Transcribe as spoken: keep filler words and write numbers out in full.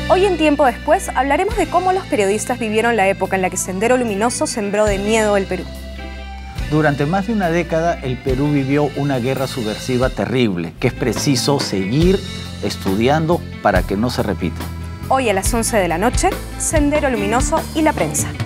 Hoy en Tiempo Después hablaremos de cómo los periodistas vivieron la época en la que Sendero Luminoso sembró de miedo el Perú. Durante más de una década, el Perú vivió una guerra subversiva terrible, que es preciso seguir estudiando para que no se repita. Hoy a las once de la noche, Sendero Luminoso y la prensa.